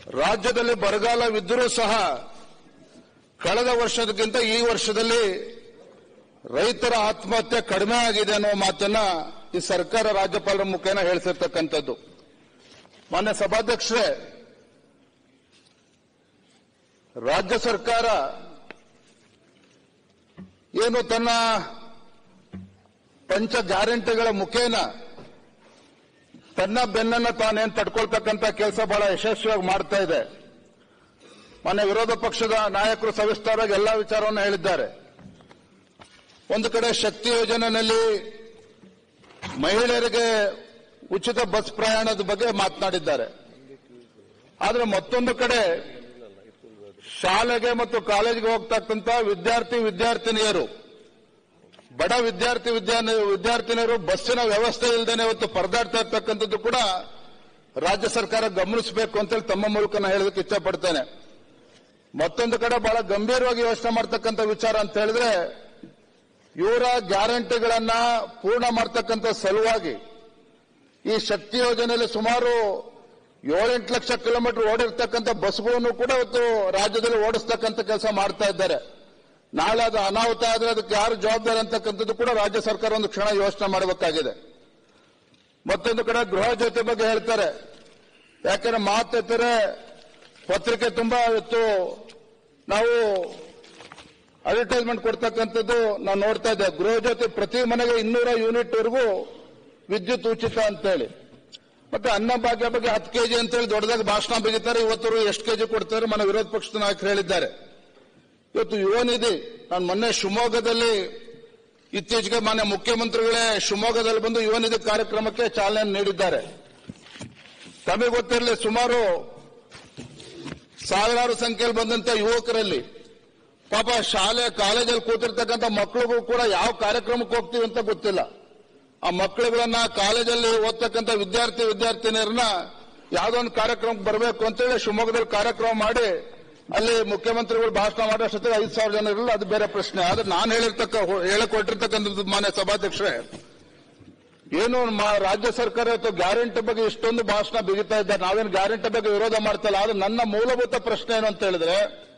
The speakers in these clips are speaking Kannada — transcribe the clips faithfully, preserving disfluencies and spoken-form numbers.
ರಾಜ್ಯದಲ್ಲಿ ಬರಗಾಲವಿದ್ದರೂ ಸಹ ಕಳೆದ ವರ್ಷದಕ್ಕಿಂತ ಈ ವರ್ಷದಲ್ಲಿ ರೈತರ ಆತ್ಮಹತ್ಯೆ ಕಡಿಮೆ ಆಗಿದೆ ಅನ್ನೋ ಮಾತನ್ನ ಈ ಸರ್ಕಾರ ರಾಜ್ಯಪಾಲರ ಮುಖೇನ ಹೇಳಿಸಿರ್ತಕ್ಕಂಥದ್ದು. ಮಾನ್ಯ ಸಭಾಧ್ಯಕ್ಷರೇ, ರಾಜ್ಯ ಸರ್ಕಾರ ಏನು ತನ್ನ ಪಂಚ ಗ್ಯಾರಂಟಿಗಳ ಮುಖೇನ ತನ್ನ ಬೆನ್ನನ್ನು ತಾನೇನು ತಡ್ಕೊಳ್ತಕ್ಕಂಥ ಕೆಲಸ ಬಹಳ ಯಶಸ್ವಿಯಾಗಿ ಮಾಡ್ತಾ ಇದೆ. ಮಾನ್ಯ ವಿರೋಧ ಪಕ್ಷದ ನಾಯಕರು ಸವಿಸ್ತಾರವಾಗಿ ಎಲ್ಲಾ ವಿಚಾರವನ್ನು ಹೇಳಿದ್ದಾರೆ. ಒಂದು ಕಡೆ ಶಕ್ತಿ ಯೋಜನೆಯಲ್ಲಿ ಮಹಿಳೆಯರಿಗೆ ಉಚಿತ ಬಸ್ ಪ್ರಯಾಣದ ಬಗ್ಗೆ ಮಾತನಾಡಿದ್ದಾರೆ. ಆದರೆ ಮತ್ತೊಂದು ಕಡೆ ಶಾಲೆಗೆ ಮತ್ತು ಕಾಲೇಜಿಗೆ ಹೋಗ್ತಕ್ಕಂಥ ವಿದ್ಯಾರ್ಥಿ ವಿದ್ಯಾರ್ಥಿನಿಯರು, ಬಡ ವಿದ್ಯಾರ್ಥಿ ವಿದ್ಯಾರ್ಥಿನಿಯರು ಬಸ್ಸಿನ ವ್ಯವಸ್ಥೆ ಇಲ್ಲದೇನೆ ಇವತ್ತು ಪರದಾಡ್ತಾ ಇರ್ತಕ್ಕಂಥದ್ದು ಕೂಡ ರಾಜ್ಯ ಸರ್ಕಾರ ಗಮನಿಸಬೇಕು ಅಂತೇಳಿ ತಮ್ಮ ಮೂಲಕ ನಾನು ಹೇಳೋದಕ್ಕೆ ಇಷ್ಟಪಡ್ತೇನೆ. ಮತ್ತೊಂದು ಕಡೆ ಬಹಳ ಗಂಭೀರವಾಗಿ ಯೋಚನೆ ಮಾಡ್ತಕ್ಕಂಥ ವಿಚಾರ ಅಂತ ಹೇಳಿದ್ರೆ, ಇವರ ಗ್ಯಾರಂಟಿಗಳನ್ನ ಪೂರ್ಣ ಮಾಡ್ತಕ್ಕಂಥ ಸಲುವಾಗಿ ಈ ಶಕ್ತಿ ಯೋಜನೆಯಲ್ಲಿ ಸುಮಾರು ಏಳೆಂಟು ಲಕ್ಷ ಕಿಲೋಮೀಟರ್ ಓಡಿರ್ತಕ್ಕಂಥ ಬಸ್ಗಳನ್ನು ಕೂಡ ಇವತ್ತು ರಾಜ್ಯದಲ್ಲಿ ಓಡಿಸ್ತಕ್ಕಂಥ ಕೆಲಸ ಮಾಡ್ತಾ ಇದ್ದಾರೆ. ನಾಳೆ ಅದು ಅನಾಹುತ ಆದರೆ ಅದಕ್ಕೆ ಯಾರು ಜವಾಬ್ದಾರಿ ಅಂತಕ್ಕಂಥದ್ದು ಕೂಡ ರಾಜ್ಯ ಸರ್ಕಾರ ಒಂದು ಕ್ಷಣ ಯೋಚನೆ ಮಾಡಬೇಕಾಗಿದೆ. ಮತ್ತೊಂದು ಕಡೆ ಗೃಹ ಜ್ಯೋತಿ ಬಗ್ಗೆ ಹೇಳ್ತಾರೆ. ಯಾಕಂದ್ರೆ ಮಾತೆತ್ತರೆ ಪತ್ರಿಕೆ ತುಂಬಾ ಇವತ್ತು ನಾವು ಅಡ್ವರ್ಟೈಸ್ಮೆಂಟ್ ಕೊಡ್ತಕ್ಕಂಥದ್ದು ನಾವು ನೋಡ್ತಾ ಇದ್ದೇವೆ. ಗೃಹ ಜ್ಯೋತಿ ಪ್ರತಿ ಮನೆಗೆ ಇನ್ನೂರ ಯೂನಿಟ್ ವರೆಗೂ ವಿದ್ಯುತ್ ಉಚಿತ ಅಂತೇಳಿ, ಮತ್ತೆ ಅನ್ನ ಭಾಗ್ಯ ಬಗ್ಗೆ ಹತ್ತು ಕೆಜಿ ಅಂತೇಳಿ ದೊಡ್ಡದಾಗಿ ಭಾಷಣ ಬಿಗಿತಾರೆ. ಇವತ್ತು ಎಷ್ಟು ಕೆಜಿ ಕೊಡ್ತಾರೆ మన ವಿರೋಧ ಪಕ್ಷದ ನಾಯಕರು ಹೇಳಿದ್ದಾರೆ. ಇವತ್ತು ಯುವ ನಿಧಿ, ನಾನು ಮೊನ್ನೆ ಶಿವಮೊಗ್ಗದಲ್ಲಿ ಇತ್ತೀಚೆಗೆ ಮಾನ್ಯ ಮುಖ್ಯಮಂತ್ರಿಗಳೇ ಶಿವಮೊಗ್ಗದಲ್ಲಿ ಬಂದು ಯುವ ನಿಧಿ ಕಾರ್ಯಕ್ರಮಕ್ಕೆ ಚಾಲನೆ ನೀಡಿದ್ದಾರೆ. ತಮಗೆ ಗೊತ್ತಿರಲಿ, ಸುಮಾರು ಸಾವಿರಾರು ಸಂಖ್ಯೆಯಲ್ಲಿ ಬಂದಂತ ಯುವಕರಲ್ಲಿ ಪಾಪ ಶಾಲೆ ಕಾಲೇಜಲ್ಲಿ ಕೂತಿರ್ತಕ್ಕಂಥ ಮಕ್ಕಳಿಗೂ ಕೂಡ ಯಾವ ಕಾರ್ಯಕ್ರಮಕ್ಕೆ ಹೋಗ್ತೀವಿ ಅಂತ ಗೊತ್ತಿಲ್ಲ. ಆ ಮಕ್ಕಳುಗಳನ್ನ ಕಾಲೇಜಲ್ಲಿ ಓದ್ತಕ್ಕಂಥ ವಿದ್ಯಾರ್ಥಿ ವಿದ್ಯಾರ್ಥಿನಿಯರನ್ನ ಯಾವುದೊಂದು ಕಾರ್ಯಕ್ರಮಕ್ಕೆ ಬರಬೇಕು ಅಂತೇಳಿ ಶಿವಮೊಗ್ಗದಲ್ಲಿ ಕಾರ್ಯಕ್ರಮ ಮಾಡಿ ಅಲ್ಲಿ ಮುಖ್ಯಮಂತ್ರಿಗಳು ಭಾಷಣ ಮಾಡೋ ಅಷ್ಟೊತ್ತಿಗೆ ಐದು ಸಾವಿರ ಜನ ಇರಲ್ಲ, ಅದು ಬೇರೆ ಪ್ರಶ್ನೆ. ಆದ್ರೆ ನಾನು ಹೇಳಿರ್ತಕ್ಕ ಹೇಳಿಕೊಟ್ಟಿರ್ತಕ್ಕಂಥದ್ದು ಮಾನ್ಯ ಸಭಾಧ್ಯಕ್ಷರೇ, ಏನು ರಾಜ್ಯ ಸರ್ಕಾರ ಇವತ್ತು ಗ್ಯಾರಂಟಿ ಬಗ್ಗೆ ಇಷ್ಟೊಂದು ಭಾಷಣ ಬಿಗಿತಾ ಇದ್ದಾರೆ. ನಾವೇನು ಗ್ಯಾರಂಟಿ ಬಗ್ಗೆ ವಿರೋಧ ಮಾಡ್ತಾ ಇಲ್ಲ. ಆದ್ರೆ ನನ್ನ ಮೂಲಭೂತ ಪ್ರಶ್ನೆ ಏನು ಅಂತ ಹೇಳಿದ್ರೆ,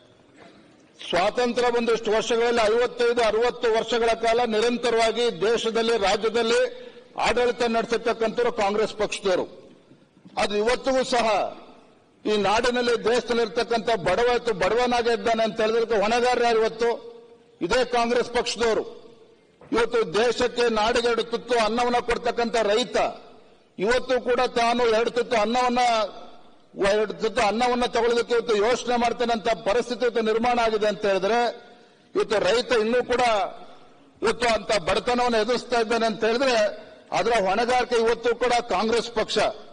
ಸ್ವಾತಂತ್ರ್ಯ ಬಂದಿಷ್ಟು ವರ್ಷಗಳಲ್ಲಿ ಐವತ್ತೈದು ಅರವತ್ತು ವರ್ಷಗಳ ಕಾಲ ನಿರಂತರವಾಗಿ ದೇಶದಲ್ಲಿ ರಾಜ್ಯದಲ್ಲಿ ಆಡಳಿತ ನಡೆಸತಕ್ಕಂಥವ್ರು ಕಾಂಗ್ರೆಸ್ ಪಕ್ಷದವರು. ಅದು ಇವತ್ತಿಗೂ ಸಹ ಈ ನಾಡಿನಲ್ಲಿ ದೇಶದಲ್ಲಿರ್ತಕ್ಕಂಥ ಬಡವ ಬಡವನಾಗೇ ಇದ್ದಾನೆ ಅಂತ ಹೇಳಿದ್ರೆ ಹೊಣೆಗಾರರು ಯಾರು? ಇವತ್ತು ಇದೇ ಕಾಂಗ್ರೆಸ್ ಪಕ್ಷದವರು. ಇವತ್ತು ದೇಶಕ್ಕೆ ನಾಡಿಗೆ ಎರಡು ತುತ್ತು ಅನ್ನವನ್ನ ಕೊಡ್ತಕ್ಕಂಥ ರೈತ ಇವತ್ತು ಕೂಡ ತಾನು ಎರಡು ತುತ್ತು ಅನ್ನವನ್ನ ಎರಡು ತುತ್ತು ಅನ್ನವನ್ನ ತಗೊಳ್ಳೋದಕ್ಕೆ ಇವತ್ತು ಯೋಚನೆ ಮಾಡ್ತಾನೆ ಅಂತ ಪರಿಸ್ಥಿತಿ ಇವತ್ತು ನಿರ್ಮಾಣ ಆಗಿದೆ ಅಂತ ಹೇಳಿದ್ರೆ, ಇವತ್ತು ರೈತ ಇನ್ನೂ ಕೂಡ ಇವತ್ತು ಅಂತ ಬಡತನವನ್ನು ಎದುರಿಸ್ತಾ ಇದ್ದಾನೆ ಅಂತ ಹೇಳಿದ್ರೆ ಅದರ ಹೊಣೆಗಾರಿಕೆ ಇವತ್ತು ಕೂಡ ಕಾಂಗ್ರೆಸ್ ಪಕ್ಷ.